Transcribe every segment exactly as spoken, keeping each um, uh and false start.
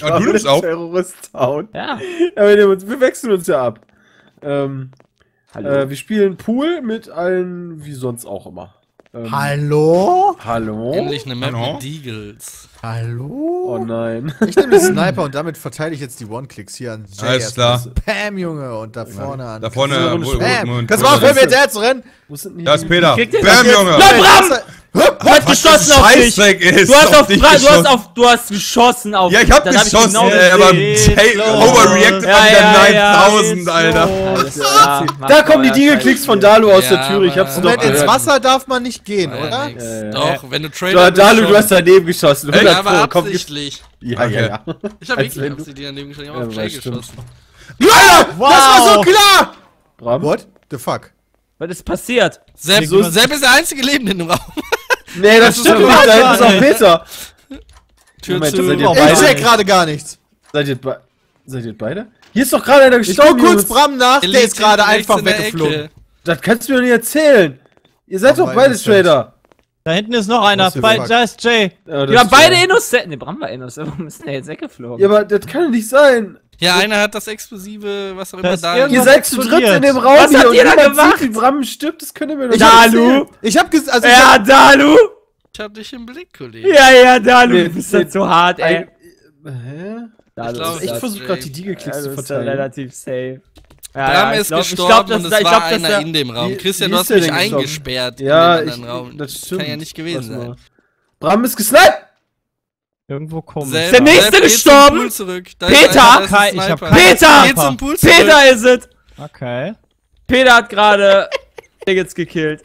Ah, du nimmst auf. Terrorist hauen. Ja. Aber wir, uns, wir wechseln uns ja ab. Ähm, Hallo. äh, wir spielen Pool mit allen, wie sonst auch immer. Ähm, Hallo? Hallo? Endlich eine Map Hallo? mit Deagles. Hallo? Oh nein. Ich nehme den Sniper und damit verteile ich jetzt die One-Clicks hier an Jay. Alles klar. Bam, Junge. Und da vorne an. Da vorne, So, wo, wo, Bam. wo, Kannst wo- du mal aufhören, mir hinterher zu rennen? Wo sind denn Da ist die- Peter. krieg den Bam, jetzt. Junge! Na, Bram! Was? Du hast geschossen auf dich! Scheißdreck ist Du hast auf, dich Bra- du geschossen. hast auf, du hast geschossen auf Ja, ich hab Dann hab geschossen, genau ey, aber gesehen. Jay overreacted Ja, von ja, der ja, neuntausend, Alter. Alles klar. Da kommen die Deagle-Klicks von Dalu aus der Ja, Tür. Ich hab's aber- doch Moment, ins gehört. Wasser darf man nicht gehen, Ja, oder? nix. Ja, ja. Doch, wenn du Da, Trailer Dalu, du hast daneben geschossen. Ja, hundert aber Pro, komm, gib- absichtlich. Ja, ja, ja. Ich hab Als wirklich wenn du- absichtlich daneben geschossen. Ich hab Ja, auf Jay stimmt. geschossen. Alter, das war so klar! Bram? What the fuck? Was ist passiert? Sepp, Wieso- Sepp ist der einzige Lebende in dem Raum. Nee, das, ist stimmt doch nicht. Da hinten wahr, ist auch ey. Peter. Tür Moment, zu. seid ihr Ich beide? check gerade gar nichts. Seid ihr, be seid ihr beide? Hier ist doch gerade einer Ich gestorben. guck kurz Jungs. Bram nach, der liegt ist gerade rechts einfach in der weggeflogen. Ecke. Das kannst du mir doch nicht erzählen. Ihr seid Oh, doch beide innocent. Trader. Da hinten ist noch einer. Was für Bei fuck? da ist Jay. Ja, das Wir waren ist beide ja- innocent. Ne, Bram war innocent. Warum ist denn der jetzt weggeflogen? Ja, aber das kann doch nicht sein. Ja, einer hat das explosive, was auch immer Das da ist ist. Ihr Was seid zu dritt explodiert? in dem Raum Was hier habt und ihr da niemand gemacht? sieht, wie Bram stirbt. Das könnt ihr mir doch Ich nicht hab erzählen. Ich hab ges also ich Ja, hab, Dalu! Ich hab dich im Blick, Kollege. Ja, ja, Dalu, Nee, du bist nee, halt so hart, ey. Ein- Hä? Dalu glaub, ist ich Ich das- versuche gerade die Deagle-Klicks Ja, zu du bist verteilen. relativ safe. Ja, Bram ja, ist ich glaub, ich gestorben glaub, dass und es da- ich war glaub, dass einer der- in dem Raum. Wie- Christian, wie du ist hast der mich denn gestorben? eingesperrt Ja, in den ich, anderen Raum. das stimmt. Kann ja nicht gewesen Warte sein. mal. Bram ist gesniped! Irgendwo komisch. Sepp, der nächste Sepp, geh gestorben? zum Pool zurück. Da Peter! ist einer, das ist ein Ich hab Sniper. keinen Peter! Geh zum Pool zurück. Peter ist es! Okay. Peter hat gerade Tickets gekillt.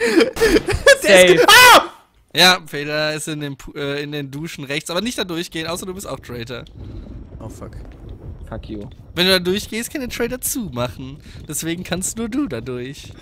Safe. Ja, Peter ist in den, Pu- äh, in den Duschen rechts, aber nicht da durchgehen, außer du bist auch Traitor. Oh fuck. Fuck you. Wenn du da durchgehst, kann der Traitor zumachen. Deswegen kannst nur du da durch.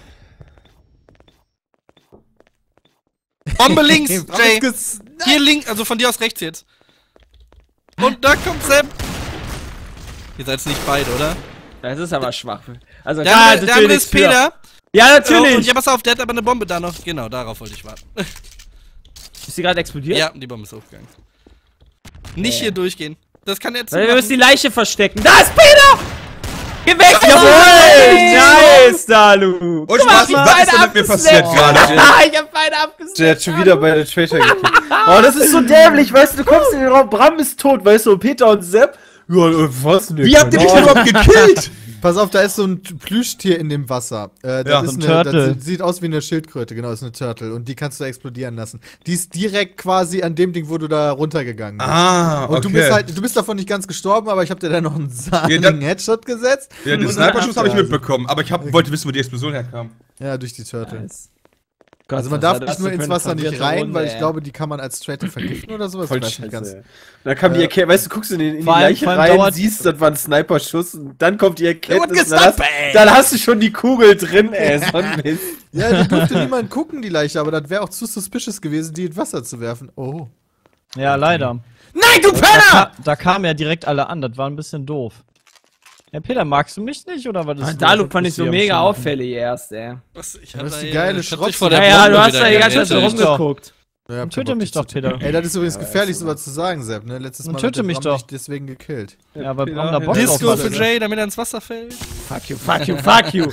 Bombe links, Bram Jay. ist ges- Hier links, also von dir aus rechts jetzt. Und da kommt Sepp. Ihr seid nicht beide, oder? Das ist aber schwach. Also, Der, da andere, der andere ist Peter. Ja, Oh, und natürlich. ja, pass auf, der hat aber eine Bombe da noch. Genau, darauf wollte ich warten. Ist die gerade explodiert? Ja, die Bombe ist hochgegangen. Nicht Ja. hier durchgehen. Das kann er Weil wir müssen die zumachen. Leiche verstecken. Da ist Peter! Geh weg! Jawohl! Nice, Dalu! Und Guck mal, was, die was beide ist denn mit mir passiert abgesnappt. gerade? Ah, ich hab beide abgesnappt. Der hat schon wieder bei der Trader gekillt. Oh, das ist so dämlich, weißt du, du kommst in den Raum, Bram ist tot, weißt du, und Peter und Sepp. Ja, äh, was denn? Wie habt ihr mich denn überhaupt gekillt? Pass auf, da ist so ein Plüschtier in dem Wasser. Äh, das Ja, ist so ein eine, Turtle. das sieht, sieht aus wie eine Schildkröte, genau, ist eine Turtle. Und die kannst du explodieren lassen. Die ist direkt quasi an dem Ding, wo du da runtergegangen bist. Ah, okay. Und du bist halt, du bist davon nicht ganz gestorben, aber ich habe dir da noch einen sahnigen dann- Headshot gesetzt. Ja, den Und Sniper-Schuss habe ich dann- mitbekommen, aber ich hab, wollte wissen, wo die Explosion herkam. Ja, durch die Turtle. Nice. Also man Gott, darf was nicht war nur das ins für Wasser eine nicht verwirrte rein, Runde, weil ich ey. glaube, die kann man als Traitor vergiften oder sowas. Voll ich weiß nicht scheiße, ganz. ey. Dann kam die Äh, Erkenntnis, weißt du, guckst in, den, in die vor allem- Leiche vor allem rein, dauert- siehst, das war ein Sniper-Schuss und dann kommt die Erkenntnis, wurde und dann, hast, gesniped, ey. dann hast du schon die Kugel drin, ey, so ein Mist. Ja, da durfte niemand gucken, die Leiche, aber das wäre auch zu suspicious gewesen, die ins Wasser zu werfen. Oh. Ja, leider. Nein, du Da, Penner! ka da kamen ja direkt alle an. Das war ein bisschen doof. Ja, Peter, magst du mich nicht oder was ist Ah, los? Dalu Was fand ich bist so du am mega Schimpfen? auffällig erst, ey. Was, ich Das hab ist da die hier- geile ich hab dich Schrotze. vor der Ja, ja, Bombe du hast wieder da die ganze Zeit so gerettet. rumgeguckt. Ja, Und töte mich doch, Peter. Ey, das ist übrigens Ja, gefährlich, ist sowas zu sagen, Sepp, ne? Letztes Und Mal töte hat der mich Bram doch. dich deswegen gekillt. Ja, weil Peter, Bram da Bock Disco drauf Disco hatte. für Jay, damit er ins Wasser fällt. Fuck you, fuck you, fuck you.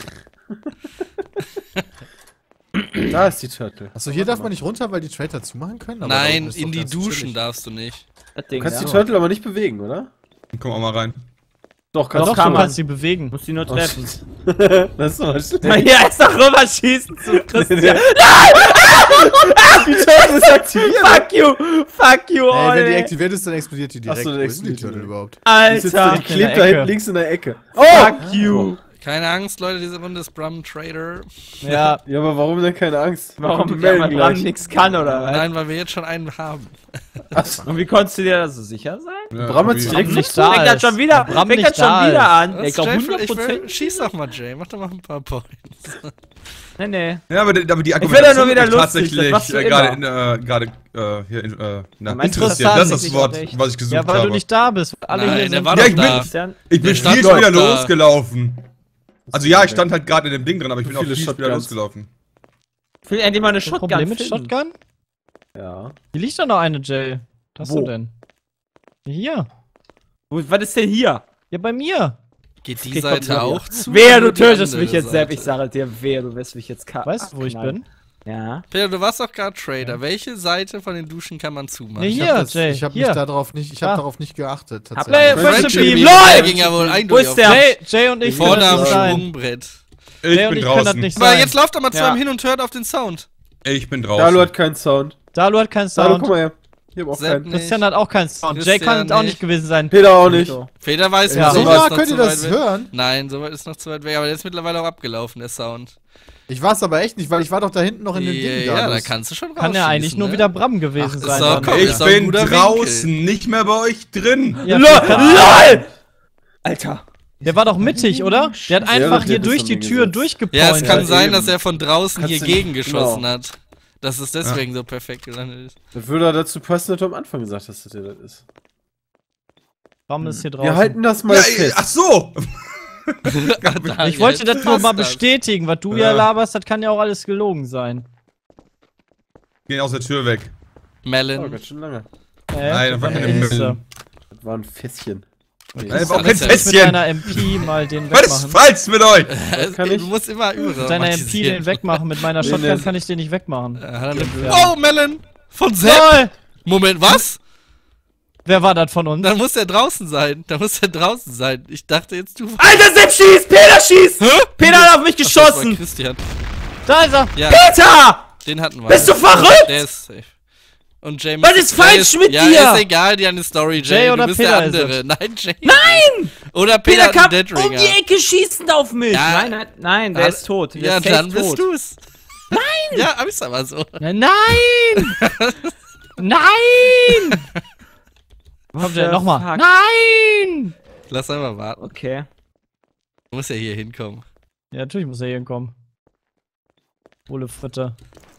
Da ist die Turtle. Achso, hier darf man nicht runter, weil die Traitor zumachen können? Aber Nein, da ist in doch die ganz Duschen chillig. darfst du nicht. Das Du Ding, kannst ja. die Turtle aber nicht bewegen, oder? Dann komm auch mal rein. Doch, kannst Doch, du du kann man. kannst sie bewegen. Muss die nur treffen. Das ist aber schlecht. Ja, jetzt noch rüberschießen zu Christian. Die Turtle ist aktiviert. Fuck you, fuck you, Ey, all. wenn die aktiviert ist, dann explodiert die direkt. Ach so, dann Wo ist denn die explodiert Turtle die. überhaupt? Die, sitzt da, Alter. die klebt in da der hinten Ecke. links in der Ecke. Oh! Fuck you. Keine Angst, Leute, diese Runde ist Bram Trader. Ja, Ja, aber warum denn keine Angst? Warum die der melden Mann gleich? nichts kann, oder was? Nein, weil wir jetzt schon einen haben. Und wie konntest du dir das so sicher sein? Ja, Bram hat irgendwie- direkt nicht da Fängt das ist. schon wieder, Bram fängt nicht das schon da wieder ist. an. Was, Ich glaube Jay, hundert ich will, Prozent. schieß doch mal, Jay. Mach doch mal ein paar Points. Nee, nee. Ja, aber, die- aber die Ich will ja nur Argumentation wieder hat mich lustig, tatsächlich das machst du äh, immer. gerade in, äh, gerade äh, hier in, äh, na, meinst du, interessiert. das Das ist ist das Wort, nicht was ich gesucht ja, weil habe. du nicht da bist. Alle Nein, hier der sind. war Ja, doch ich da. bin- Christian, Ich bin Der stand viel doch wieder da. losgelaufen. Also ja, ich stand halt gerade in dem Ding drin, aber ich bin auch viele viel wieder Shotguns. losgelaufen. ich will endlich mal eine Hast du ein Shotgun Problem mit finden. Shotgun? Ja. Hier liegt doch noch eine, Jay. Was hast Wo? du denn? Hier. Wo, was ist denn hier? Ja, bei mir. Geht die Okay, komm, Seite komm, auch ja. zu? Wer, oder du nur die tötest andere mich jetzt, Sepp. Ich Seite? sage dir, wer, du wirst mich jetzt ka- Weißt du, wo ich abknallen. bin? Ja. Peter, du warst doch gerade Trader. Welche Seite von den Duschen kann man zumachen? Nee, Ich hier, habe Jay. ich hab mich hier. darauf nicht, ich hab Ah. darauf nicht geachtet. Play, Tatsächlich. Friendship Friendship Team. Team, der LOL! ging ja wohl Wo eindeutig ist auf der? Jay, Jay und ich vorne können am das sein. Sprungbrett. Ich Jay und bin ich können das draußen. nicht Aber sein. jetzt lauft doch mal Ja. zusammen hin und hört auf den Sound. Ich bin Dalu draußen. hat keinen Sound. Dalu hat keinen Dalu, Sound. guck mal her. Ich hab auch Sepp keinen. nicht. Christian hat auch keinen Sound. Jay Christian kann es auch nicht. nicht gewesen sein. Peter auch nicht. Peter weiß, Ja. was So ich nah weiß, noch könnt ihr zu das weit weg. hören? Nein, so weit ist noch zu weit weg, aber der ist mittlerweile auch abgelaufen, der Sound. Ich war's aber echt nicht, weil ich war doch da hinten noch in dem ja, Ding. ja, da das- kannst du schon raus. Kann ja eigentlich nur wieder Bram gewesen Ach, sein. so, dann. komm. Ich ist doch ein bin guter draußen, Winkel. nicht mehr bei euch drin. Ja, LOL! vielleicht- LOL! Alter. Der war doch mittig, oder? Der hat einfach der hier ist durch an die mir Tür gesetzt. durchgepointet. Ja, es kann Ja, sein, eben. dass er von draußen Kannst hier du nicht- gegengeschossen genau. hat. Dass es deswegen so perfekt gelandet ist. Das würde dazu passen, dass du am Anfang gesagt hast, dass der das ist. Bram ist hier draußen. Wir halten das mal Ja, fest. ach so. Ich wollte das nur mal bestätigen, was du ja Ja. laberst, das kann ja auch alles gelogen sein. Geh aus der Tür weg. Oh, Melon. ganz schön lange. Äh, Nein, das war keine Elster. Müll. Das war ein Fässchen. Nein, Das das war auch kein alles Mit Fässchen. deiner M P mal den Was ist wegmachen. falsch mit euch? kann du ich- musst immer Mit deiner M P überdramatisieren. den wegmachen, mit meiner Nee, Shotgun nee. kann ich den nicht wegmachen. Äh, hat er eine- Ja. Oh, Melon! Von Sepp! LOL! Moment, was? Wer war das von uns? Dann muss er draußen sein. Dann muss er draußen sein. Ich dachte jetzt du. Alter, Sepp schießt! Peter schießt! Hä? Peter hat auf mich Ach, das war geschossen! Christian. Da ist er! Ja, Peter! den hatten wir. Bist du verrückt? Der ist safe. Und Jay Was muss- ist falsch Jay mit ja, dir? Ja, ist egal, die eine Story, Jay. Jay du oder bist Peter der ist andere. es? Nein, Jay. Nein! Oder Peter, Peter hat einen kam Dead um Ringer. die Ecke schießend auf mich! Ja. Nein, nein, nein, der Ja, ist tot. Der Ja, ist safe dann bist tot. du's. Nein! Ja, ist aber so. Nein! Nein! Kommt der the nochmal? fuck? Nein! Lass einfach warten. Okay. Du musst ja hier hinkommen. Ja, natürlich muss er hier hinkommen. Ole Fritte.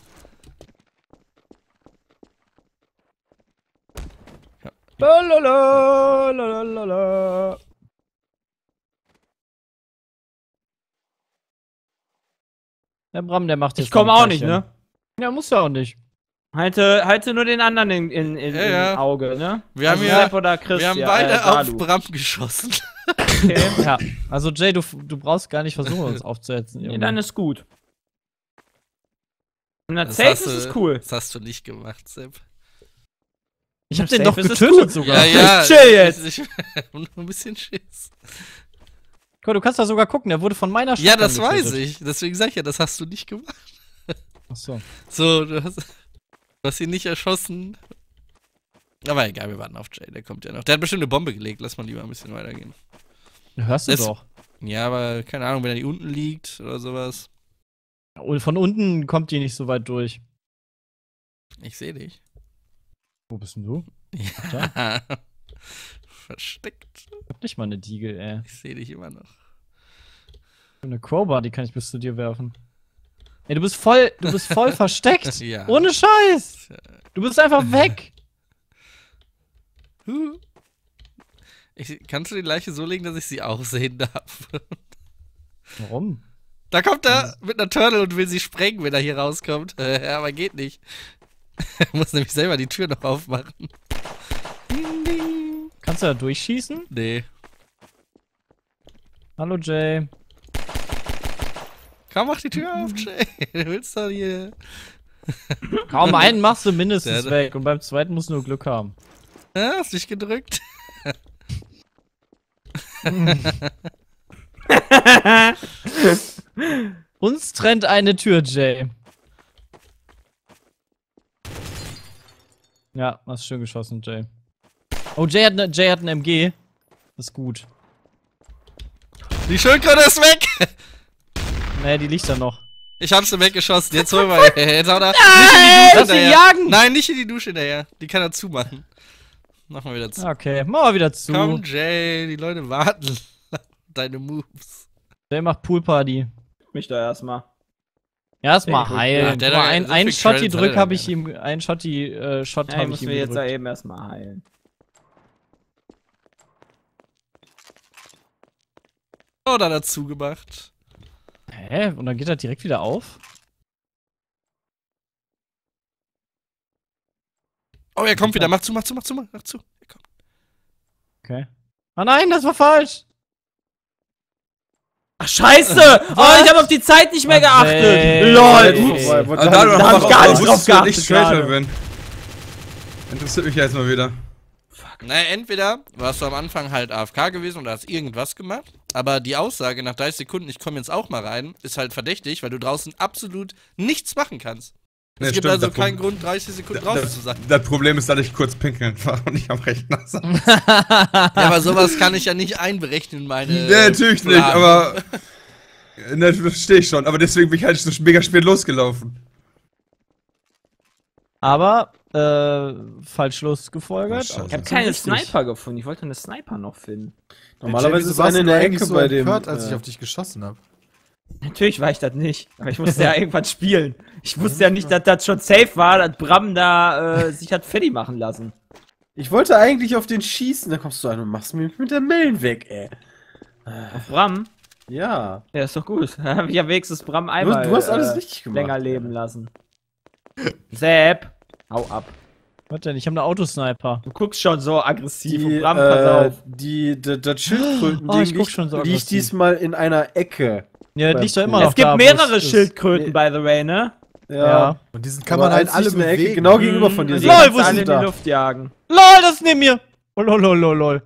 Ja. Lalala, lalala. Der Bram, der macht jetzt Ich komme noch ein auch nicht, Pärchen. ne? Ja, muss ja auch nicht. Halte, halte nur den anderen in, in, in, Ja, ja. im Auge, ne? Wir haben Also ja- Sepp oder Chris, Wir haben ja, beide äh, auf Dalu. Bram geschossen. Okay. Ja, also Jay, du, du brauchst gar nicht versuchen, uns aufzuhetzen. Nee, Junge. dann ist gut. In der Das Safe hast ist du- es cool. Das hast du nicht gemacht, Sepp. ich hab Ja, den doch safe ist es getötet gut. sogar. Ja, ja. Ich chill jetzt. Ich, ich, nur ein bisschen Schiss. Guck, du kannst da sogar gucken, der wurde von meiner Ja, Shotgun das weiß getötet. ich. Deswegen sag ich ja, das hast du nicht gemacht. Achso. So, du hast, du hast ihn nicht erschossen. Aber egal, wir warten auf Jay, der kommt ja noch. Der hat bestimmt eine Bombe gelegt, lass mal lieber ein bisschen weitergehen. Hörst du Das- doch. Ja, aber keine Ahnung, wenn er hier unten liegt oder sowas. Und von unten kommt die nicht so weit durch. Ich sehe dich. Wo bist denn du? Ja. Versteckt. Ich hab nicht mal eine Diegel, ey. Ich sehe dich immer noch. Eine Crowbar, die kann ich bis zu dir werfen. Ey, du bist voll, du bist voll versteckt. Ja. Ohne Scheiß. Du bist einfach weg. Huh. Ich, kannst du die Leiche so legen, dass ich sie auch sehen darf? Warum? Da kommt er mit einer Turtle und will sie sprengen, wenn er hier rauskommt. Ja, aber geht nicht. Er muss nämlich selber die Tür noch aufmachen. Ding, ding. Kannst du da durchschießen? Nee. Hallo Jay. Komm, mach die Tür auf, Jay. Du willst doch hier. Kaum einen machst du mindestens Der- weg und beim zweiten musst du nur Glück haben. Ja, hast dich gedrückt. Uns trennt eine Tür, Jay. Ja, hast schön geschossen, Jay. Oh, Jay hat, ne, Jay hat ein M G. Das ist gut. Die Schildkröte ist weg. Nee, die liegt da noch. Ich hab's ihm weggeschossen. Jetzt hol mal. Jetzt haut er. Lass Nicht in die Dusche ihn hinterher. jagen! Nein, nicht in die Dusche hinterher. Die kann er zumachen. Mach mal wieder zu. Okay, mach mal wieder zu. Komm, Jay, die Leute warten. Deine Moves. Jay macht Poolparty. Mich da erstmal. Erstmal Ja, heilen. der Guck mal, hat ein, so ein viel Shotty Credits hat drück er habe dann ich ihm, ein Shotty äh, Shot Hey, habe ich müssen ihm wir jetzt da gedrückt. eben erstmal heilen. Oh, dann hat er zugemacht. Hä? Und dann geht er direkt wieder auf? Oh, er kommt wieder. Mach zu, mach zu, mach zu, mach zu. Er kommt. Okay. Ah nein, das war falsch. Ach, scheiße! Oh, ich habe auf die Zeit nicht mehr geachtet. Hey. LOL. Also da, da hab ich gar nicht drauf wusstest du, dass ich geachtet Traitor gerade. bin. Interessiert mich ja jetzt mal wieder. Naja, entweder warst du am Anfang halt A F K gewesen und hast irgendwas gemacht, aber die Aussage nach dreißig Sekunden, ich komme jetzt auch mal rein, ist halt verdächtig, weil du draußen absolut nichts machen kannst. Es Nee, gibt stimmt, also das keinen Problem- Grund, dreißig Sekunden draußen Das, zu sein. das Problem ist, dass ich kurz pinkeln war und nicht am Rechner saß. Ja, aber sowas kann ich ja nicht einberechnen, meine. Nee, natürlich nicht, Fragen. aber. Ne, das verstehe ich schon, aber deswegen bin ich halt so mega spät losgelaufen. Aber, äh, falsch losgefolgert. Scheiße. Ich Ich hab hab keine Sniper gefunden. Ich wollte eine Sniper noch finden. Normalerweise ist warst eine in du der eigentlich Ecke so bei dem. empört, als ich äh, auf dich geschossen habe. Natürlich war ich das nicht. Aber ich musste ja irgendwann spielen. Ich wusste ja nicht, dass das schon safe war, dass Bram da äh, sich hat fertig machen lassen. Ich wollte eigentlich auf den schießen, da kommst du an und machst mich mit der Melon weg, ey. Auf Bram? Ja. Ja, ist doch gut. Da hab ich ja wenigstens Bram Du, einmal du hast alles äh, richtig gemacht. länger leben lassen. Sepp, hau ab. Was denn? Ich habe eine Autosniper. Du guckst schon so aggressiv Die, und Bram, äh, pass auf. die, die, das Schildkröten-Ding Oh, ich guck liegt, schon so liegt aggressiv. diesmal in einer Ecke. Ja, Beim liegt doch immer Pool. noch Es gibt da, wo mehrere es ist. Schildkröten, by the way, ne? Ja. Ja. Und diesen kann Aber man halt eins alle liegt in der Ecke, bewegen. genau gegenüber von dir. Und die Lol, kannst wo du sind alle die in die da? Luft jagen. LOL, das ist neben mir! Oh, lol, lol, lol, lol.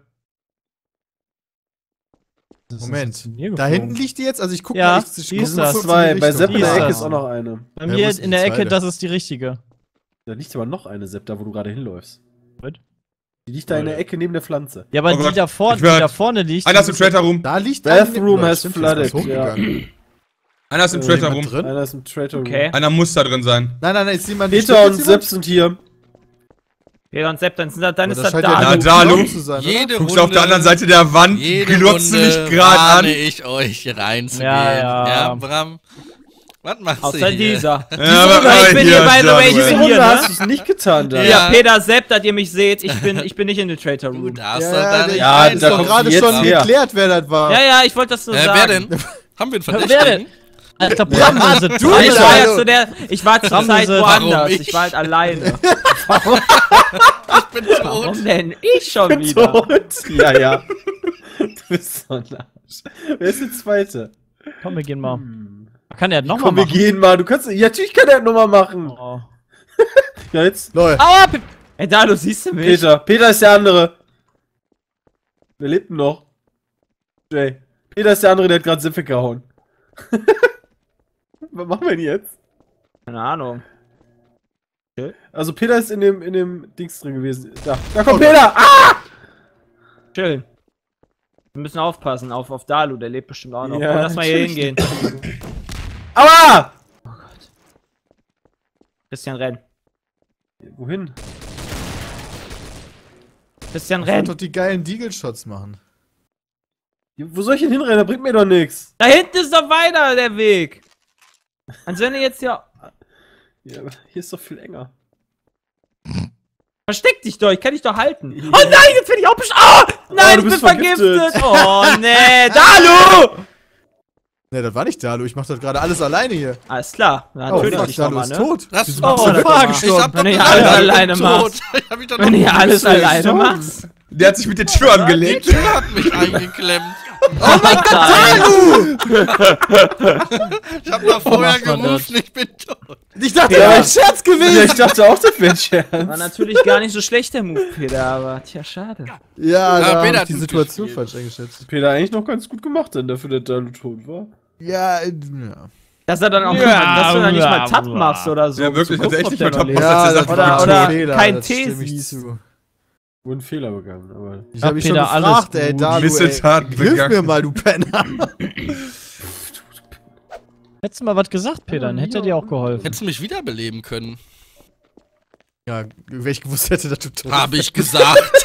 Das ist Moment, zu mir da geflogen. hinten liegt die jetzt? Also ich guck Ja, mal, ich, ich die guck ist mal das. kurz in Zwei, die bei Richtung. Sepp in der Die ist Ecke das. ist auch noch eine. Bei Ja, mir wo ist in die der Ecke, zweite? das ist die richtige. Da liegt aber noch eine, Sepp, da wo du gerade hinläufst. Was? Die liegt da in der Ecke neben der Pflanze. Ja, aber Oh die, Gott, da vorne, ich die werd- da vorne liegt. Einer ist im Traitor Room. Da liegt Bathroom eine- has Stimmt, die ist flooded, hochgegangen. Einer ist im Ist Traitor jemand Room. drin? Einer ist im Traitor Room. Okay. Einer muss da drin sein. Nein, nein, nein, ist jemand Peter und Sepp sind hier. Peter und Sepp, dann, sind das, dann Aber ist das das scheint da. ja Na, Dalu Dalu. Dalu zu sein, oder? Jede Guckst Runde, du auf der anderen Seite der Wand, jede glotzt Runde mich gerade an. warne ich euch hier reinzugehen. Ja, ja. Ja, Bram. Was machst du Außer hier? dieser. Ja, Diese aber- Runde, ich aber bin hier hier, by ist the way, ich Dalu, bin ey. hier, hast ne? du es nicht getan, da. Ja. Ja, Peter, Sepp, dass ihr mich seht, ich bin, ich bin nicht in den Traitor Du Room. darfst Ja, doch da ja, nicht ja, rein. da ist doch kommt gerade jetzt schon her. geklärt, wer das war. Ja, ja, ich wollte das nur Äh, sagen. wer denn? Haben wir einen Wer denn? Verdächtigen? Alter, Bram, also du Ja, ich bist war ja ja zu der, ich war zur Bram, Zeit diese- Warum woanders, ich? ich war halt alleine. Ich bin tot. Warum denn ich schon wieder? Tot. Ja, ja. Du bist so ein Arsch. Wer ist der Zweite? Komm, wir gehen mal. Hm. Kann der nochmal Komm, wir machen? gehen mal. Du kannst. Ja, natürlich kann er das nochmal machen. Oh. Ja, jetzt. Lol. Aua, Pe- Ey, da, du siehst du mich. Peter. Peter ist der andere. Wer lebt denn noch? Jay. Peter ist der andere, der hat gerade Sepp weggehauen. Was machen wir denn jetzt? Keine Ahnung. Also Peter ist in dem, in dem Dings drin gewesen. Da, da kommt Peter! Ah! Chill. Wir müssen aufpassen auf, auf Dalu, der lebt bestimmt auch noch. Ja, Komm, lass mal hier natürlich. hingehen. Aua! Christian, renn. Wohin? Christian, Ich wollte renn. doch die geilen Deagle-Shots machen. Wo soll ich denn hinrennen? Da bringt mir doch nichts. Da hinten ist doch weiter der Weg. Als wenn du jetzt hier... Ja, aber hier ist doch viel enger. Versteck dich doch, ich kann dich doch halten. Oh nein, jetzt bin ich auch besch... Oh! Nein, du ich bin bist vergiftet. vergiftet. Oh nee, Dalu! Ne, das war nicht Dalu, ich mach das gerade alles alleine hier. Alles klar, Oh, natürlich fuck, nicht Dalu nochmal, ist ne? tot. Das Wieso war machst du oh, denn das Gefahr war- Ich gestorben? hab doch Wenn du gesagt, alles ich bin alleine tot. machst. Ich hab mich doch Wenn noch ihr alles bist du ja alleine gestorben. macht. Der hat sich mit der Tür angelegt. Die Tür hat mich eingeklemmt. Oh mein Gott, Ich hab noch vorher macht man gerufen, ich bin tot. Ich dachte, Ja, das wäre ein aber- Scherz Ja, gewesen. ich dachte auch, das wäre ein Scherz. war natürlich gar nicht so schlecht, der Move, Peter, aber tja, schade. Ja, da hab Peter ich hat die gut Situation gespielt. falsch eingeschätzt. Peter eigentlich noch ganz gut gemacht, denn dafür, dass Dalu tot war. Ja, äh, ja. Dass er dann auch Ja, dass du dann nicht mal bla, Tab bla. machst oder so. Ja, wirklich, um zu also echt gucken, nicht ob mal der Tab noch machst. lebt. das ist Oder, einfach oder Fehler, kein das T stimme ich siehst. zu. Wurde ein Fehler begangen, aber. Ich Ja, hab mich schon Peter, alles gefragt, ey, gut. Dalu, ey. Missetaten Hilf begangen. mir mal, du Penner. Hättest du mal was gesagt, Peter, dann hätte er dir auch geholfen. Hättest du mich wiederbeleben können. Ja, wenn ich gewusst hätte, dass du tot bist. Hab ich gesagt.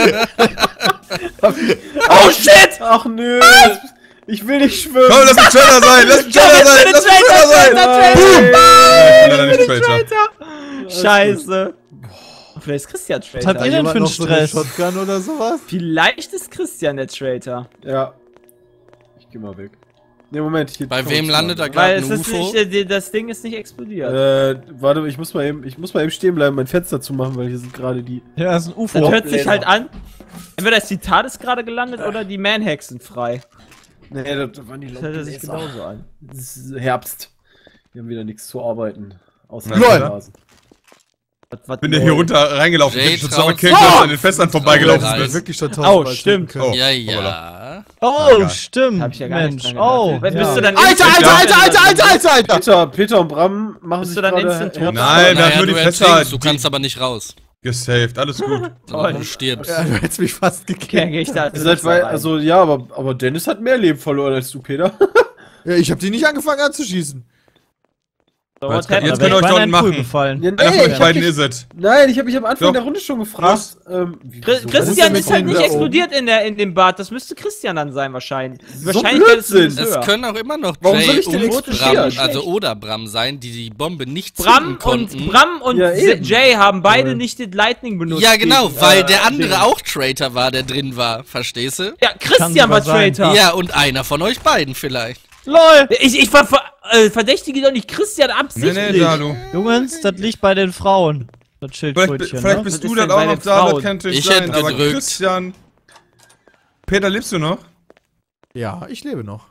Oh shit! Ach nö! Ich will nicht schwimmen! Komm, lass mich Traitor sein! Lass mich Traitor sein! Lass mich Traitor sein! Nein. Ich bin leider nicht Traitor. Scheiße. Vielleicht ist Christian Was Traitor. habt ihr denn Jemand für einen noch so eine Stress? Shotgun oder sowas? Vielleicht ist Christian der Traitor. Ja. Ich geh mal weg. Ne, Moment. Hier Bei komm, wem ich landet mal. da gerade Weil ein es ist U F O? nicht, äh, das Ding ist nicht explodiert. Äh, warte, ich muss mal eben, ich muss mal eben stehen bleiben, mein Fenster zu machen, weil hier sind gerade die. Ja, das ist ein U F das O. hört sich halt an. Entweder ist die TARDIS gerade gelandet oder die Manhexen frei. Nee, das waren die Das hört sich Low-Bläser. genauso an. Es ist Herbst. Wir haben wieder nichts zu arbeiten. Außer LOL. Rasen. Was, was Bin der hier runter reingelaufen, Jay bin schon traut- zurückgekillt, dass du an den Festern vorbeigelaufen Traut- bist. Das wirklich schon Oh, tausendmal stimmt. töten können. Oh. Ja, ja. Oh, egal. stimmt. Hab ich ja gar nicht Mensch. dran gedacht. Oh. Bist ja. du dann Alter, instant- Alter, Alter, Alter, Alter, Alter, Alter! Peter, Peter und Bram machen Bist sich du dann gerade instant tot? Herbst- Nein, wir Naja, haben nur du die Fässer ertrinkst, du die- kannst aber nicht raus. gesaved. Alles gut. Toll. Du stirbst. Ja, du hättest mich fast Okay, gekillt. geh ich da. Ihr seid wei- also ja, aber, aber Dennis hat mehr Leben verloren als du, Peter. Ja, ich hab die nicht angefangen anzuschießen. So, Jetzt what kann- jetzt happened? könnt ihr euch Ich war in dort einen Pool machen. gefallen. Ja, Einer von nee, euch ich hab beiden dich- ist es. Nein, ich habe mich am Anfang Doch. der Runde schon gefragt. Ähm, wie- Chris- wieso- Christian mit ist halt den nicht da oben? explodiert in, der, in dem Bad. Das müsste Christian dann sein, wahrscheinlich. Die So Wahrscheinlichkeit ist Blödsinn. zumindest Es höher. können auch immer noch Warum soll Jay ich denn und explodieren? Bram, also oder Bram sein, die die Bombe nicht Bram zünden konnten. und, Bram und Ja, Se- eben. Jay haben beide Ja. nicht den Lightning benutzt. Ja, genau, gegen, weil äh, der andere Ding. auch Traitor war, der drin war. Verstehst du? Ja, Christian war sogar sein. Traitor. Ja, und einer von euch beiden vielleicht. LOL! Ich, ich ver ver äh, verdächtige doch nicht Christian Nee, absichtlich. nee, Dalu. Jungs, das liegt bei den Frauen. Das Vielleicht, Schildkrötchen, vielleicht ne? bist Was du ist dann denn auch bei noch den da, das Frauen? kann natürlich Ich sein. hätte Aber gedrückt. Christian. Peter, lebst du noch? Ja, ich lebe noch.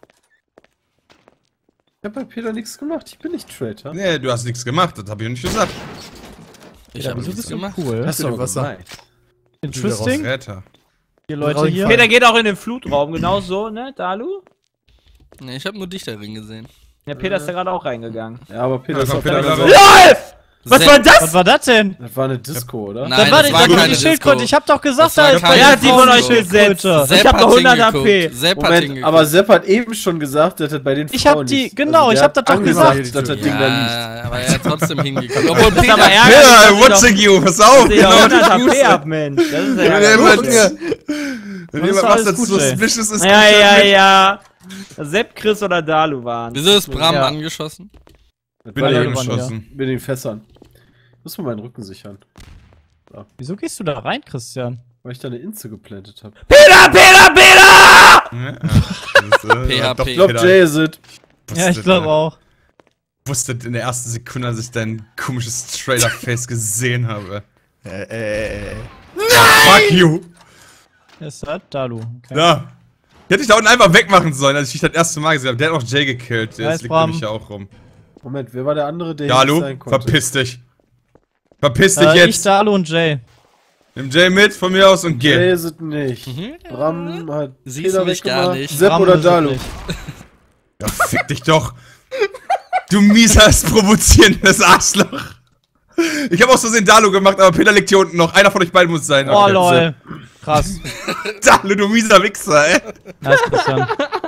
Ich habe bei Peter nichts gemacht. Ich bin nicht Traitor. Nee, du hast nichts gemacht, das habe ich nicht gesagt. Ich Ja, habe wieso nichts bist du gemacht. cool? Hast du Bitte, aber was gemeint. Interesting. Räter. Die Leute hier. Fall. Peter geht auch in den Flutraum, genau so, ne, Dalu? Nee, ich habe nur dich darin gesehen. Ja, Peter ist da gerade auch reingegangen. Ja, aber Peter Ja, ist komm, auf der Peter, anderen da Seite. LOL! Was Sepp. war das? Was war das denn? Das war eine Disco, oder? Nein, Das war, das die, war das war keine die Schildkröte. Disco. Ich hab doch gesagt, Das da war ist keine bei Wer hat die von euch Schildkröte. gesetzt? Sepp Ich hab hat doch hundert hingeguckt. H P. Sepp hat Moment, hingeguckt. aber Sepp hat eben schon gesagt, dass das bei den Ich Frauen hab die- liegt. genau, der ich hab das hat doch angesagt, gesagt. dass das Ding da liegt. Ja, aber er hat trotzdem hingeguckt. Obwohl Das ist aber Peter, ärgerlich, Ja, dass sie watching doch- you, pass auf! dass sie doch Genau, hundert H das P tust ab, Mensch. Das ist ja Wenn ärgerlich. jemand, wenn ist jemand doch was alles dazu gut, ey. suspicious ist, Ja, kommt ja, er mit. ja. Sepp, Chris oder Dalu waren. wieso ist Bram Ja. angeschossen? Das Bin war ich ja angeschossen. mit den Fässern. Ich muss mal meinen Rücken sichern, Wieso gehst du da rein, Christian? weil ich da eine Inze geplantet habe. Peter, Peter, Peter! Ja, das ist, äh, P H P. doch, Ich glaube, Peter. Jay ist es. Ja, ich Wusstet, glaube äh, auch. Wusstet in der ersten Sekunde, als ich dein komisches Trailer-Face gesehen habe. Äh, äh, äh. Fuck you! Wer ist das? Dalu. Okay. Ja. Ich hätte dich da unten einfach wegmachen sollen, als ich dich das erste Mal gesehen habe. Der hat auch Jay gekillt. Der Weiß, liegt Bram. nämlich ja auch rum. Moment, wer war der andere, der hier nicht Dalu, sein konnte? verpiss dich. Verpiss dich Äh, ich, jetzt. Dalu und Jay. Nimm Jay mit von mir aus und Jay geh. ist es nicht. Mhm. Bram hat Siehst Peter du mich gar weggemacht. nicht. Sepp Bram oder ist es Dalu? nicht. Ja, fick dich doch. Du mieses, provozierendes Arschloch. Ich habe auch so sehen Dalu gemacht, aber Peter liegt hier unten noch. Einer von euch beiden muss sein. Oh, Okay. lol. Krass. Dalu, du mieser Wichser, ey. Nice, Christian.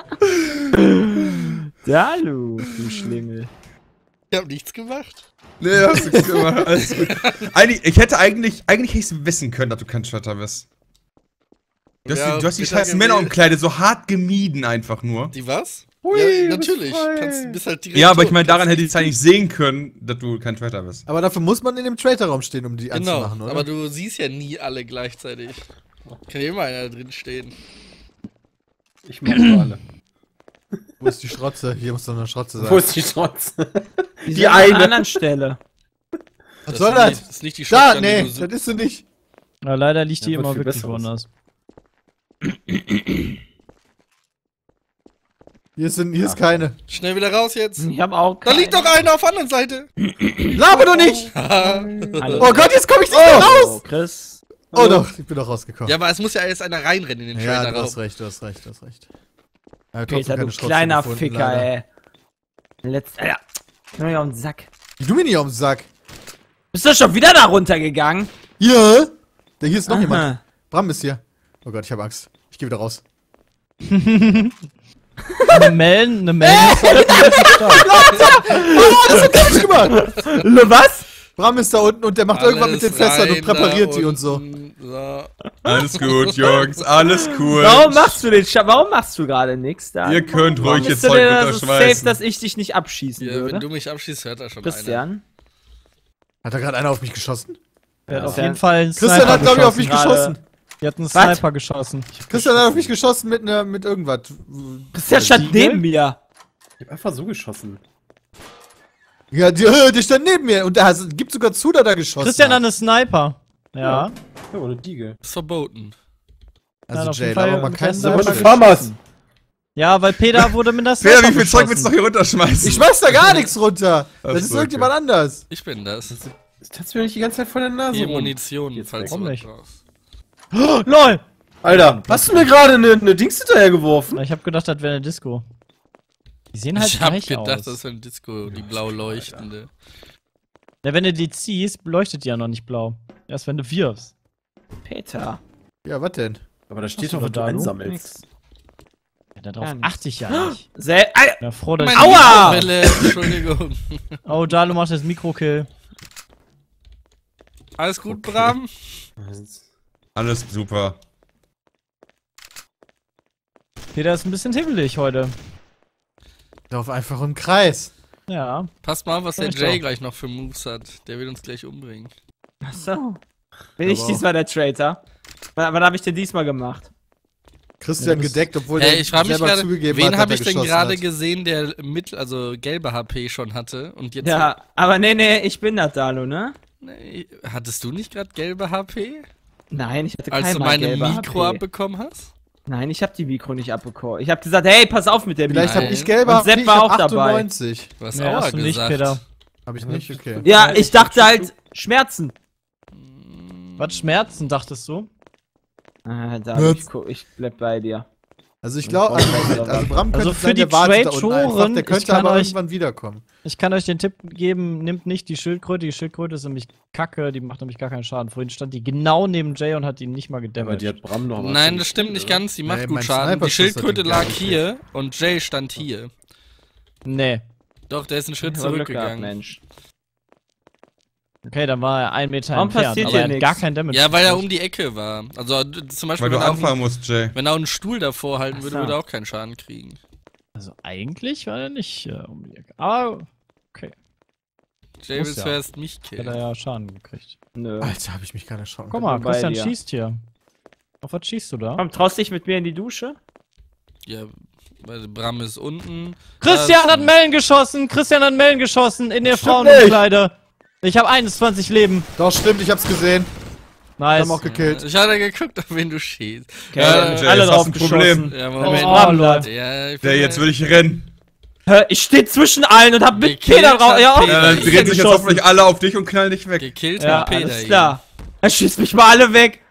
Dalu, du Schlingel. Ich habe nichts gemacht. Nee, hast du gemacht. Alles gut. Eigentlich, ich hätte eigentlich, eigentlich hätte ich wissen können, dass du kein Traitor bist. Du hast, Ja, die, du hast die Peter scheiß gewählt. Männerumkleide so hart gemieden einfach nur. Die was? Hui, ja, du bist natürlich. frei. Kannst, bist halt direkt Ja, aber ich tot. meine, daran Kannst hätte ich es eigentlich sehen können, dass du kein Traitor bist. Aber dafür muss man in dem Traitor-Raum stehen, um die Genau, anzumachen, oder? aber du siehst ja nie alle gleichzeitig. Kann ja immer einer drin stehen. Ich mach mal alle. Wo ist die Schrotze? Hier muss doch eine Schrotze sein. Wo ist die Trotz? Die, Die sind an eine. einer anderen Stelle. Was Das soll ist das? nicht- Das ist nicht die Da, Shotgun, nee, die du das ist sie nicht. Ja, leider liegt die Ja, wird immer viel wirklich Besseres. woanders. Hier ist, hier ist keine. Schnell wieder raus jetzt. Ich hab auch Da liegt doch einer auf der anderen Seite. Laber doch nicht! Oh Gott, jetzt komme ich nicht mehr raus! Oh, Chris. Oh doch, ich bin doch rausgekommen. Ja, aber es muss ja jetzt einer reinrennen in den Ja, Trailer du hast raus. recht, du hast recht, du hast recht. Ja, trotzdem Peter, du keine Schrotze kleiner gefunden, Ficker, leider. ey. Letzt, Alter. Geh mir auf den Sack. Wie du mir nicht auf den Sack. Bist du schon wieder da runtergegangen? Ja! Da hier ist noch Aha. jemand. Bram ist hier. Oh Gott, ich habe Angst. Ich gehe wieder raus. Eine Melden, eine Melden ist auch relativ stark. Das hat gar nicht gemacht! Le, was? Bram ist da unten und der macht irgendwas mit den Alles Fässern und rein präpariert da die und so. unten, so. Alles gut, Jungs, alles cool. Warum machst du den Scha Warum machst du gerade nichts da? Ihr könnt Warum ruhig ihr bist du Zeug denn da so safe, runterschmeißen. dass ich dich nicht abschießen Ja, würde? wenn du mich abschießt, hört er schon einer. Christian? Hat da gerade einer auf mich geschossen? Der hat auf Ja. jeden Fall einen Christian Sniper hat, glaube ich, auf mich geschossen. geschossen. Die hat einen Sniper geschossen. Christian hat auf mich geschossen mit, ne, mit irgendwas. Christian stand neben mir. Ich hab einfach so geschossen. Ja, die, äh, die stand neben mir und der gibt sogar zu, dass er geschossen Christian hat hat. einen Sniper. Ja. Ja, oder Diegel. Ist verboten. Also auf Jay, jeden Fall aber man mit kann deinem Das ist Sniper aber Farmers. Ja, weil Peter wurde mit der Peter, Sniper wie viel Zeug willst du noch beschossen. hier runterschmeißen? Ich schmeiß da gar nichts runter. Ach Das ist so, irgendjemand anders. Ich bin das. Das tat's mir nicht die ganze Zeit vor der Nase Hier rum. Munition, Jetzt falls warum du was nicht? brauchst. Oh, LOL! Alter, hast du mir gerade eine ne Dings hinterher geworfen? Ich hab gedacht, das wäre eine Disco. Die sehen halt Ich hab gleich gedacht, aus. das wäre ein Disco, die blau leuchtende. Ja, wenn du die ziehst, leuchtet die ja noch nicht blau. Erst wenn du wirfst. Peter. Ja, was denn? Aber da steht Hast du doch, was du da, du? einsammelst. Ja, darauf Ja, nicht. achte ich ja nicht. Sel Al Ja, froh, dass Meine ich... Aua! Mikrowelle, Entschuldigung. Oh, Dalu macht jetzt Mikrokill. Alles gut, Bram? Alles super. Peter ist ein bisschen hibbelig heute. Lauf einfach im Kreis. Ja. Passt mal auf, was der Vielleicht Jay auch. gleich noch für Moves hat. Der will uns gleich umbringen. Achso. Bin ich Aber diesmal der Traitor? Was, was habe ich denn diesmal gemacht? Christian Ja, das- gedeckt, obwohl Hey, der ich frage mich selber gerade, zugegeben wen hat, habe dass ich er denn geschossen gerade hat. gesehen, der mittel, also gelbe H P schon hatte und jetzt. Ja, aber nee, nee, ich bin das Dalu, ne? Nee, hattest du nicht gerade gelbe H P? Nein, ich hatte Als du keine meine gelbe Mikro H P. abbekommen hast? Nein, ich habe die Mikro nicht abbekommen. Ich habe gesagt, hey, pass auf mit der Vielleicht Mikro. habe Nein. ich gelbe Und H P, Sepp ich war hab auch dabei. achtundneunzig. Du hast Nee, Aua hast du nicht, gesagt. Peter. Hab ich nicht, okay. Ja, ich dachte halt, Schmerzen. Was, Schmerzen, dachtest du? Ah, Dalu, ich, guck, ich bleib bei dir. Also ich glaube, also, also Bram könnte Also für sein, die der wartet da unten Trade-Toren, einfach, der ich könnte kann aber euch- irgendwann wiederkommen. Ich kann euch den Tipp geben, nimmt nicht die Schildkröte. Die Schildkröte ist nämlich kacke, die macht nämlich gar keinen Schaden. Vorhin stand die genau neben Jay und hat ihn nicht mal Aber gedämmert. die hat Bram noch mal Nein, zu das stimmt gespielt, nicht oder? ganz. Die macht Nee, gut mein Schaden. Die Sniper-Schuss hat Schildkröte den gar lag nicht hier und Jay stand hier. Nee. Doch, der ist einen Schritt Ich hab Glück gehabt, zurückgegangen. Mensch. Okay, dann war er ein Meter Warum entfernt, passiert aber hier er hat nix? gar kein Damage. Ja, weil er gekriegt. um die Ecke war. Also d- zum Beispiel, Weil du wenn er, auch, anfangen musst, Jay. wenn er auch einen Stuhl davor halten Ach würde, so. würde er auch keinen Schaden kriegen. Also eigentlich war er nicht äh, um die Ecke. Aber okay, Jay Muss will ja. zuerst mich hat killen. er ja Schaden gekriegt. Nö. Alter, hab ich mich gerade erschrocken. Guck mal, bei Christian dir. schießt hier. Auf was schießt du da? Komm, traust dich mit mir in die Dusche? Ja, weil Bram ist unten. Christian Da- hat Mellen geschossen! Christian hat Mellen geschossen in der Stimmt Frauenkleide! Ich habe einundzwanzig Leben. Doch, stimmt, ich hab's gesehen. Nice. Haben auch gekillt. Ich hatte geguckt, auf wen du schießt. Okay, Ja, äh, Jay, alle jetzt hast drauf du ein Problem. geschossen. Ja, Oh, Moment. oh, Leute. Ja, ich Der, bin- jetzt würde ich rennen. Hä, ich stehe zwischen allen und hab mit Gekillt Peter drauf. hat Ja, auch Peter. Ja, dann ich drehen sich jetzt geschossen. hoffentlich alle auf dich und knallen dich weg. Gekillt Ja, hat Peter alles ihn. klar. Er schießt mich mal alle weg.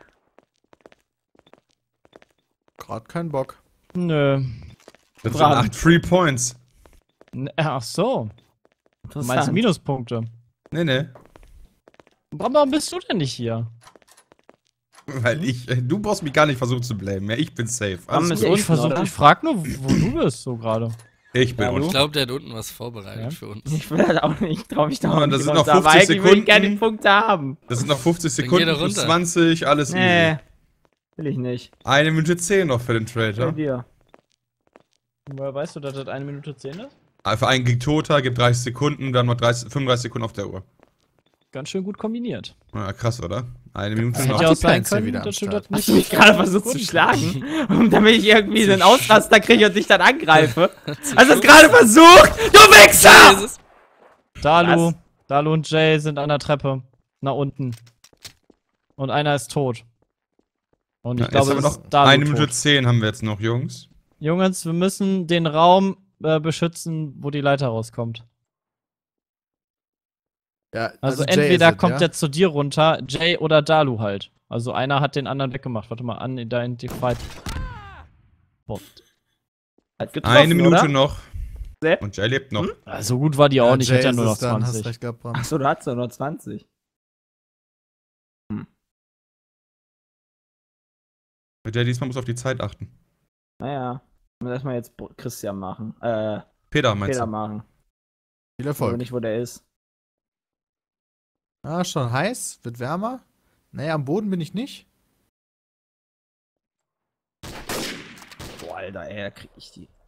Gerade keinen Bock. Nö. Das sind Bram. acht Free Points. N- Ach so. Du meinst Interessant. Minuspunkte. Nee, nee. Warum warum bist du denn nicht hier? Weil ich, äh, du brauchst mich gar nicht versuchen zu blamen. Ja, ich bin safe. Bram Alles ist gut. unten, Ich versuch, oder? ich frag nur, wo du bist so gerade. Ich bin Ja, unten. Ich glaube, der hat unten was vorbereitet Ja. für uns. Ich will halt auch nicht, trau mich da Ja, auch das nicht sind noch runter, aber fünfzig eigentlich will ich gerne die Sekunden. Punkte haben. Das sind noch fünfzig Dann geh Sekunden doch plus runter. zwanzig, alles Nee, easy. will ich nicht. Eine Minute zehn noch für den Bei Trader. dir. Woher weißt du, dass das eine Minute zehn ist? Ah, Für einen Gig Toter gibt dreißig Sekunden, dann noch dreißig, fünfunddreißig Sekunden auf der Uhr. Ganz schön gut kombiniert. Ja, krass, oder? Eine Minute Das Ja, noch. hätte ja die auch sein Plans hier können, wieder am dass du Start. das nicht Hast du mich gerade versucht zu Sekunden- schlagen? Und damit ich irgendwie einen Ausraster kriege und dich dann angreife? Hast du es gerade versucht? Du Wichser! Jesus. Dalu, Was? Dalu und Jay sind an der Treppe. Nach unten. Und einer ist tot. Und ich Ja, jetzt glaube, haben wir es noch ist Dalu eine Minute tot. zehn haben wir jetzt noch, Jungs. Jungs, wir müssen den Raum äh, beschützen, wo die Leiter rauskommt. Ja, Also, Jay entweder ist es, kommt ja? der zu dir runter, Jay oder Dalu halt. Also einer hat den anderen weggemacht. Warte mal, unidentified. Bot. Hat getroffen, Eine Minute oder? noch. Sepp? Und Jay lebt noch. Ah, so gut war die auch Ja, nicht, Jay hat ja ist nur noch es dann, hast zwanzig. recht gehabt, Bram. Achso, du hast ja nur zwanzig. Jay diesmal muss auf die Zeit achten. Naja. Muss erstmal jetzt Bo- Christian machen. Äh, Peter, meinst Peter du? machen. Viel Ich weiß Erfolg. nicht, wo der ist. Ah, schon heiß, wird wärmer. Naja, am Boden bin ich nicht. Boah, Alter, ey, da krieg ich die.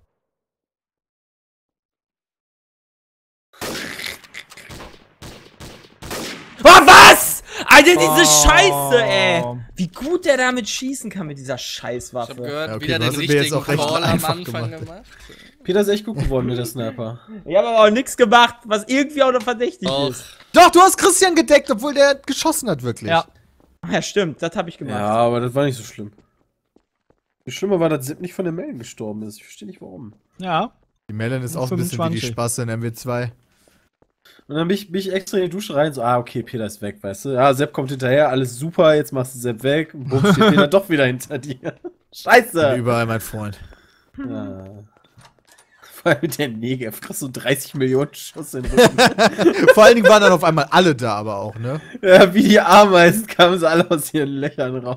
Oh, was? Alter, diese Oh. Scheiße, ey. Wie gut der damit schießen kann mit dieser Ich Scheißwaffe. hab gehört, Ja, okay, wieder du den hast es mir jetzt richtigen auch recht Call am einfach Anfang gemacht. gemacht. Peter ist echt gut geworden mit der Sniper. Ich habe aber auch nichts gemacht, was irgendwie auch noch verdächtig Och, ist. Doch, du hast Christian gedeckt, obwohl der geschossen hat, wirklich. Ja. Ja, stimmt, das habe ich gemacht. Ja, aber das war nicht so schlimm. Wie schlimmer war, dass Sepp nicht von der Melon gestorben ist. Ich verstehe nicht warum. Ja. Die Melon ist auch ein bisschen wie die fünfundzwanzig. Spasse in M W zwei. Und dann bin ich, bin ich extra in die Dusche rein, so, ah, okay, Peter ist weg, weißt du? Ja, Sepp kommt hinterher, alles super, jetzt machst du Sepp weg. Und bumm, steht Peter doch wieder hinter dir. Scheiße! Überall mein Freund. Ja. Vor allem mit der Negev, kriegst du dreißig Millionen Schuss in den Rücken. Vor allen Dingen waren dann auf einmal alle da, aber auch, ne? Ja, wie die Ameisen kamen sie alle aus ihren Löchern raus.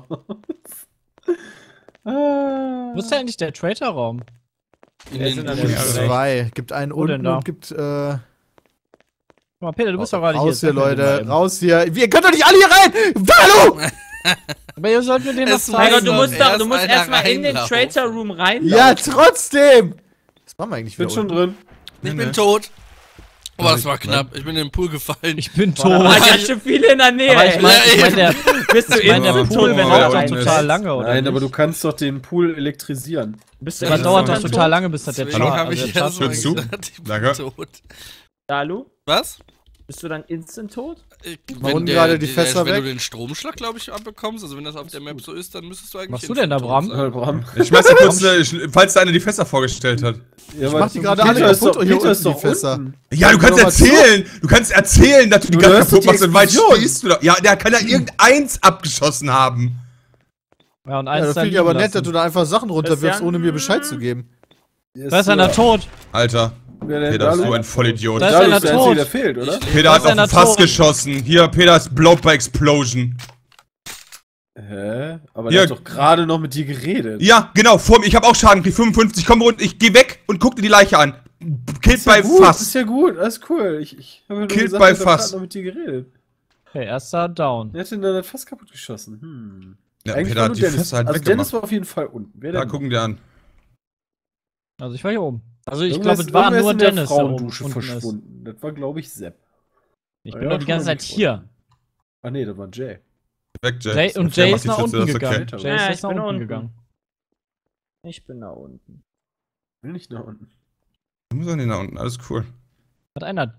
Ah. Wo ist denn eigentlich der Traitor-Raum? In Wir den sind an Dschungel. der Also, Zwei. Gibt einen Wo denn unten da? und gibt, äh. Guck mal, Peter, du bist doch gerade hier. Raus hier, Sag mir den mal Leute. eben. Raus hier. Wir könnt doch nicht alle hier rein! Hallo! Aber ihr sollt mir den noch Es Mein zeigen. Gott, du muss musst doch, erst du musst einer erstmal in den reinlaufen. Traitor Room reinlaufen. Ja, trotzdem! Was machen wir eigentlich Ich bin wieder schon unten? drin. Ich Nee, bin nee. tot. Oh, das ich- war knapp. Ich bin in den Pool gefallen. Ich bin Da tot. waren ja schon viele in der Nähe. Aber ich ey. meine, ich mein, der, Bist du ich mein, der instant Pool tot, wenn dauert der doch unten ist. total lange, oder Nein, nicht? aber du kannst doch den Pool elektrisieren. Bist du Aber Das dauert ist doch dann total tot. lange, bis das der Deswegen Char- habe also ich der ja Char- so Hört zu. gesagt, ich bin Danke. tot. Dalu? Was? Bist du dann instant tot? Ich- War unten gerade die der- Fässer Wenn weg? du den Stromschlag, glaube ich, abbekommst, also wenn das auf der Map so ist, dann müsstest du eigentlich. Was machst du denn da, instant Bram? tot sein. Äh, Bram. Ich schmeiß dir kurz, äh, ich- falls da einer die Fässer vorgestellt hat. Ja, Ich mach die gerade alle Peter ist kaputt doch, und hier Peter ist unten doch die Fässer. unten. Ja, du Sag kannst doch mal zu. erzählen. Du kannst erzählen, dass du die Du gerade hörst kaputt doch die machst und weit Explosion. stehst du da. Ja, der kann ja irgendeins abgeschossen haben. Ja, und Ja, eins das da finde ich aber liegen nett, dass du lassen. da einfach Sachen runterwirfst, Christian? ohne mir Bescheid zu geben. Da ist einer tot. Alter, Wer denn Peter ist Dalu? so ein Vollidiot. Da ist Dalu einer ist der Einzige, tot. der fehlt, oder? Ich- Peter Da hat ist auf den einer Fass tot. geschossen. Hier, Peter ist Blow by Explosion. Hä? Aber Ja. der hat doch gerade noch mit dir geredet. Ja, genau, vor mir. Ich habe auch Schaden gekriegt. fünfundfünfzig, komm runter. Ich geh weg und guck dir die Leiche an. Killt ist ja bei gut, Das Fass. ist ja gut, alles cool. Ich, ich habe ja nur Killt gesagt, bei der hat Fass. gerade noch mit dir geredet. Okay, erster down. Wer hat denn da das Fass kaputt geschossen? Hm. Ja, Eigentlich Peter war hat nur die Dennis. Fässer halt Also Dennis weggemacht. war auf jeden Fall unten. Wer Da denn? gucken die an. Also ich war hier oben. Also ich Irgendwer glaube, ist- es war irgendwer nur ist in der Dennis, der oben Frauendusche unten ist. verschwunden. Das war, glaube ich, Sepp. Ich Ja, bin doch die schon ganze mal Zeit nicht hier. unten. Ah nee, das war Jay. Weg, Jay. Jay, und Der Jay macht ist die nach Schütze, unten das ist gegangen. okay. Jay Ja, ist ich jetzt nach bin unten unten. gegangen. Ich bin da unten. Will nicht nach unten. Du musst auch nicht nach unten, alles cool. Hat einer.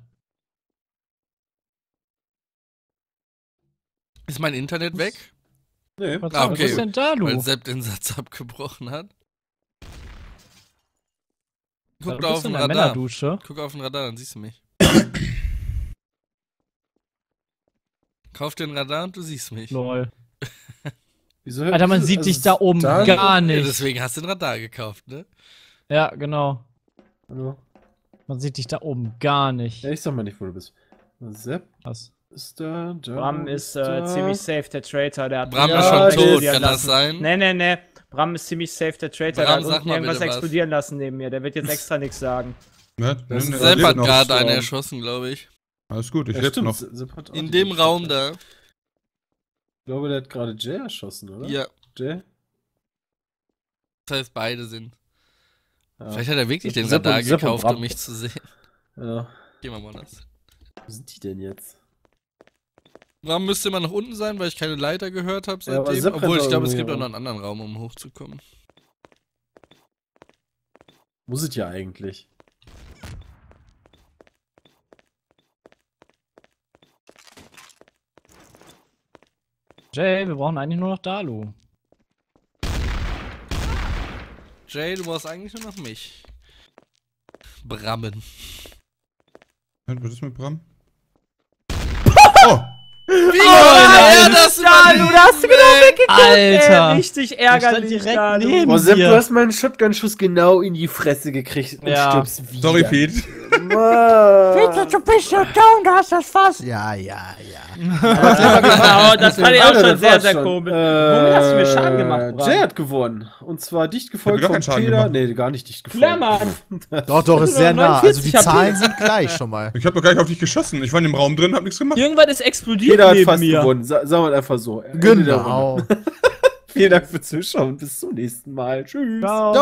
Ist mein Internet weg? Nee. Was Ah, ah, okay. was ist denn da, Weil du? Sepp den Satz abgebrochen hat. Du Guck da auf bist in den der Radar. Männerdusche. Guck auf den Radar, dann siehst du mich. Kauf den Radar und du siehst mich. Lol. Wieso, Alter, man wieso- sieht also dich da oben da- gar Ja, nicht. deswegen hast du den Radar gekauft, ne? Ja, genau. Hallo? Man sieht dich da oben gar nicht. Ja, ich sag mal nicht, wo du bist. Sepp Was? ist da, da Bram ist äh, da. ziemlich safe, der Traitor. Der hat Bram Ja, ist der schon ist tot, explodieren kann das lassen. sein? Nee, nee, nee. Bram ist ziemlich safe, der Traitor. Bram, der hat sag unten mal irgendwas bitte was. explodieren lassen neben mir. Der wird jetzt extra nichts sagen. Ja, Das nee, ist nee, Sepp lebt hat noch. gerade einen gestorben. erschossen, glaube ich. Alles gut, ich Ja, lebe stimmt. noch. Sepp hat auch In die dem geschossen. Raum da. Ich glaube, der hat gerade Jay erschossen, oder? Ja, Jay? das heißt, beide sind. Ja. Vielleicht hat er wirklich den Sepp und- Radar Sepp und gekauft, Bram. um mich zu sehen. Ja. Geh mal woanders. Wo sind die denn jetzt? Bram müsste immer noch unten sein, weil ich keine Leiter gehört habe Ja, aber seitdem. Sepp Obwohl, kann ich doch glaube, es irgendwie gibt auch auch. noch einen anderen Raum, um hochzukommen. Muss es ja eigentlich. Jay, wir brauchen eigentlich nur noch Dalu. Jay, du brauchst eigentlich nur noch mich. Brammen. Was ist mit Bram? Oh! Wie ja, das Dalu, da hast du genau weggeguckt. Alter. Ey, richtig stand ärgerlich. direkt Dalu. neben Boah, Sepp, dir. du hast meinen Shotgun-Schuss genau in die Fresse gekriegt und Ja. stirbst wieder. Sorry, Pete. Mann. du bist so down, du hast das Fass. Ja, ja, ja. Genau, das fand ich auch Alter, schon das sehr, war's sehr schon. komisch. Äh, Womit hast du mir Schaden gemacht, Bram? Jay hat gewonnen. Und zwar dicht gefolgt gar von keinen Schaden Peter. gemacht. Nee, gar nicht dicht gefolgt. Klar, Mann. Doch, doch, ist sehr nah. Also die neunundvierzig Zahlen sind gleich schon mal. Ich hab doch gar nicht auf dich geschossen. Ich war in dem Raum drin, hab nichts gemacht. Irgendwas ist explodiert Peter hat neben fast mir. gewonnen. Sa sagen wir einfach so. Ende der Runde. Genau. Vielen Dank fürs Zuschauen. Bis zum nächsten Mal. Tschüss. Ciao.